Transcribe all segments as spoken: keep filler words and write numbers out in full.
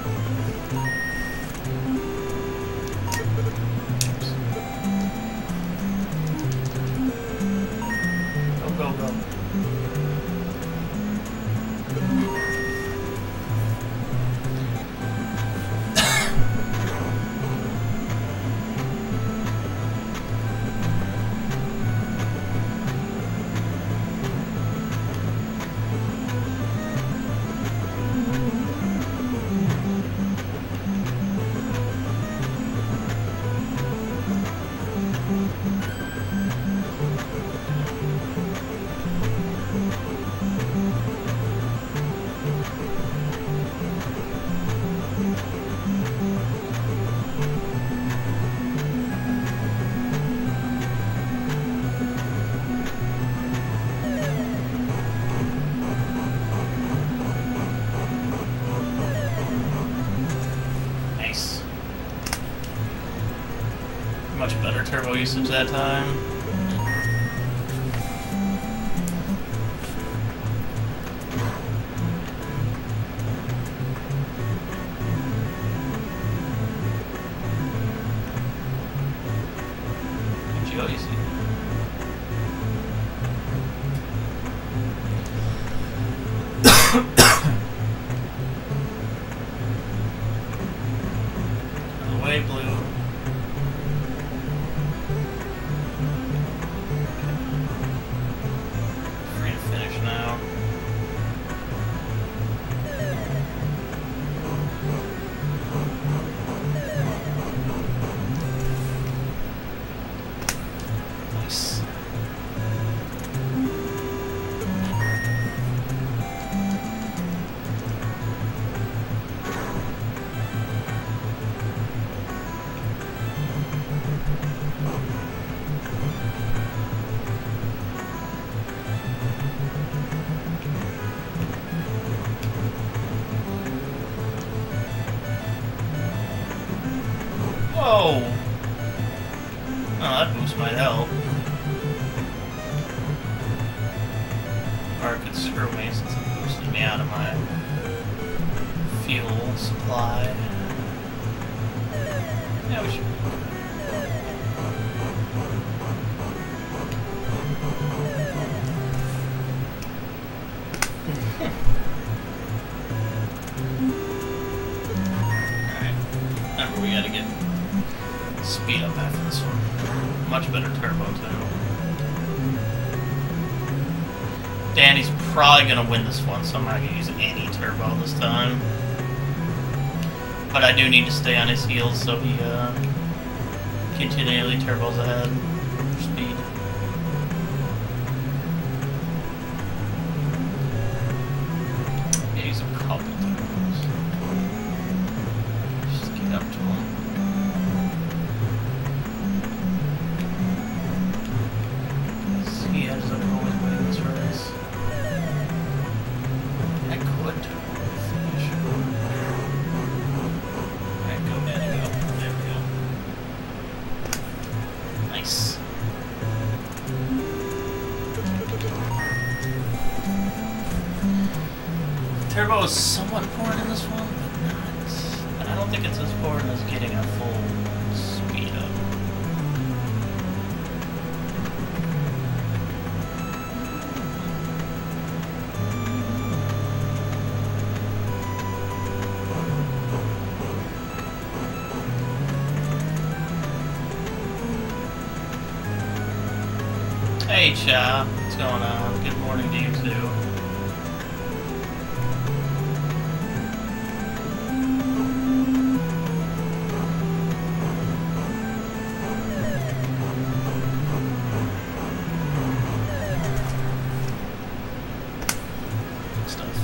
Go, go, go. Much better turbo usage that time. Enjoy easy. Away, blue. Whoa! Oh, that boost might help. Or it could screw me since it boosted me out of my fuel supply. Yeah, we should. Alright. Remember, we gotta get speed up after this one. Much better turbo, too. Danny's probably gonna win this one, so I'm not gonna use any turbo this time. But I do need to stay on his heels so he uh, continually turbos ahead for speed. Yeah, use a couple turbos. Just get up to him. He ends up always winning this race. I could finish. Alright, go, Danny, go. There we go. Nice. Turbo is somewhat important in this one, but not. I don't think it's as important as getting a full speed up. Hey, Cha, what's going on? Good morning to you too. Good stuff.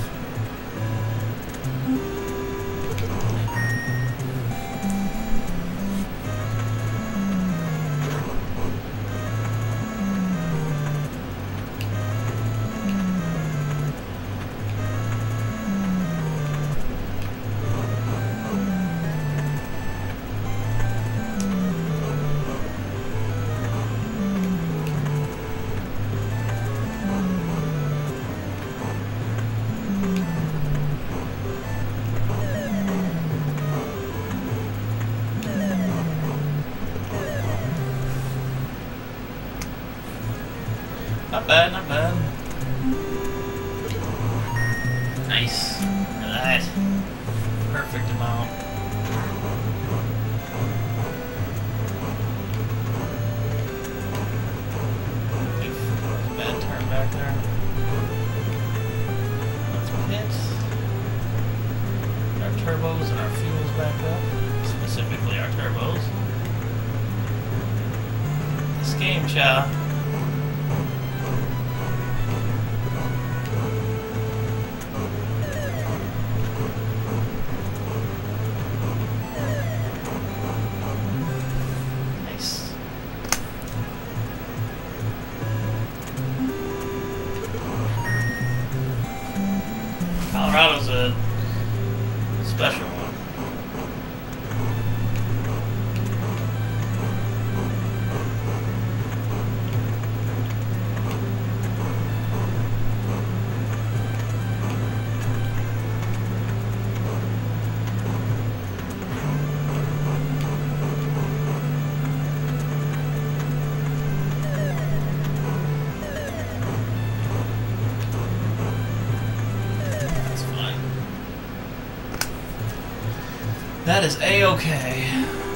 Not bad, not bad. Nice. Look at that. Perfect amount. Oof, bad turn back there. Let's hit. Our turbos and our fuels back up. Specifically our turbos. This game, cha. Colorado's a special one. That is A-okay.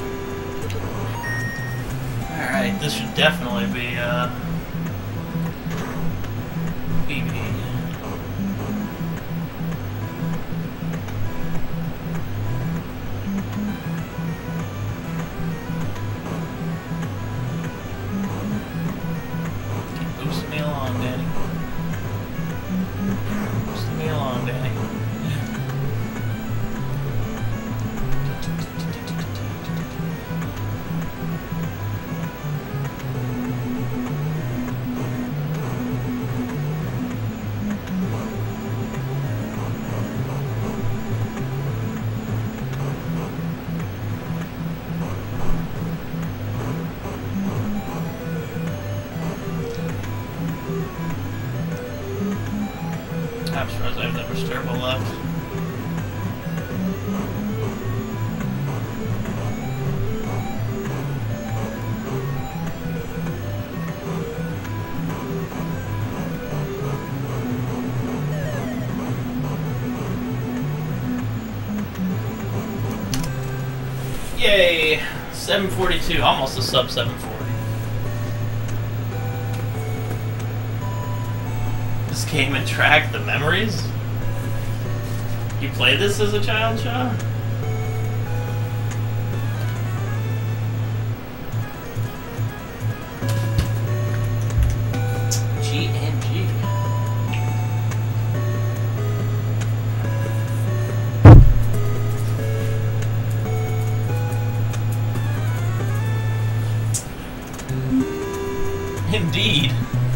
Alright, this should definitely be, uh... B B. Keep boosting me along, Danny. Boosting me along, Danny. I'm surprised I have that much turbo left. Yay! seven forty-two, almost a sub seven forty. This game and track the memories? You played this as a child, Shaw? G and G. Indeed.